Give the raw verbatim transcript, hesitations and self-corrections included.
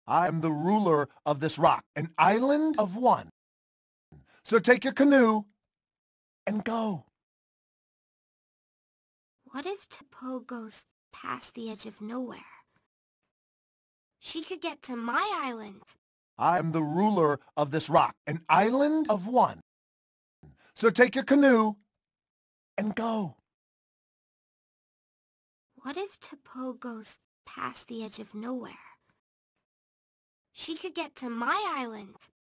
I am the ruler of this rock, an island of one. So take your canoe and go. What if Tapo goes past the edge of nowhere? She could get to my island. I am the ruler of this rock, an island of one. So take your canoe and go. What if Tapo goes past the edge of nowhere? She could get to my island.